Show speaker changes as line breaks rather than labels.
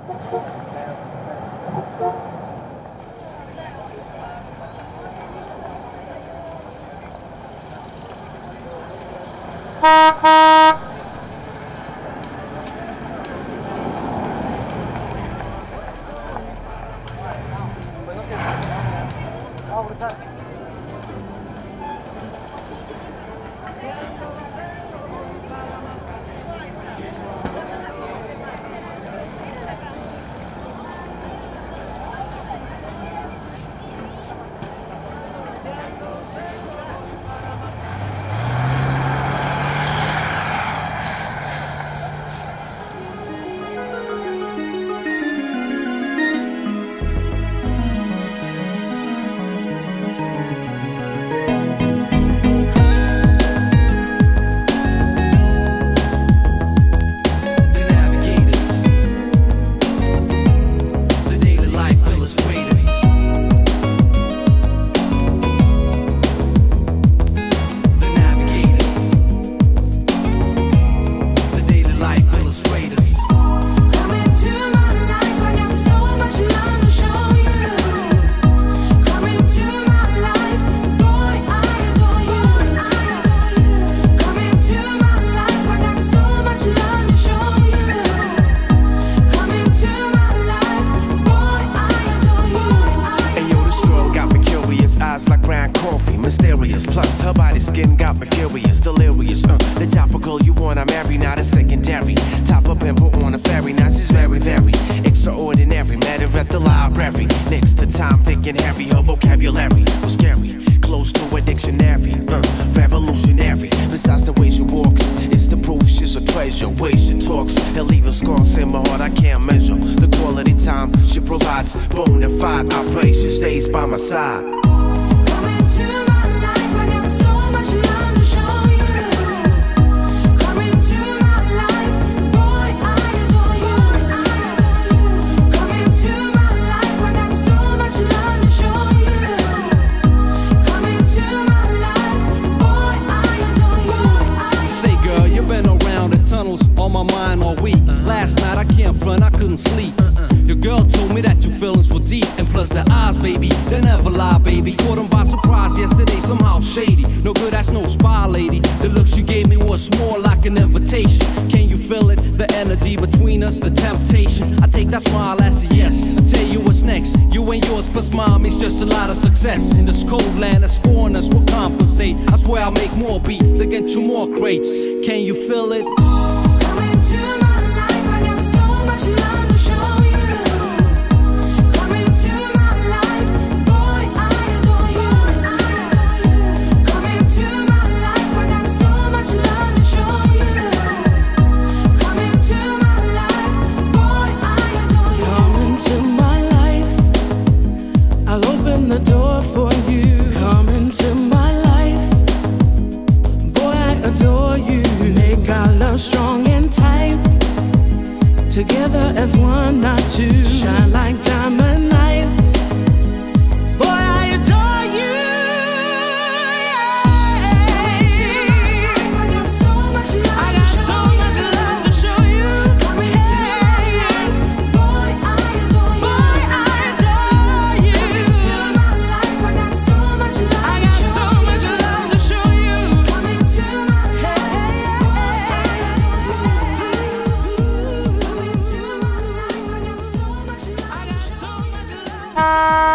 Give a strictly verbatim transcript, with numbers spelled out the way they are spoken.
Mysterious, plus her body skin got me furious, delirious. Uh, the topical you want, I marry, not a secondary. Top up and put on a ferry, now she's very, very extraordinary. Met her at the library, next to Tom, Dick, and Harry. Her vocabulary was scary, close to a dictionary. Uh, revolutionary. Besides the way she walks, it's the proof she's a treasure. Way she talks, he'll leave a scar in my heart I can't measure. The quality time she provides, Bonafine. I pray she stays by my side.
On my mind all week. Last night I can't front, I couldn't sleep. Your girl told me that your feelings were deep, and plus the eyes, baby, they never lie, baby. Caught them by surprise yesterday, somehow shady. No good, that's no spy, lady. The looks you gave me was more like an invitation. Can you feel it? The energy between us, the temptation. I take that smile as a yes. I tell you what's next. You and yours plus mommy's just a lot of success. In this cold land, as foreigners will compensate. I swear I'll make more beats to get you more crates. Can you feel it?
Strong and tight, together as one, not two. Shine like diamond nights. Boy, I adore you. I got so much love, I got so much love to show you. Coming to my life, boy, I adore you. Boy, I adore you. Coming to my life, I got so much love, I got so much love to show you. Coming to my life. Bye.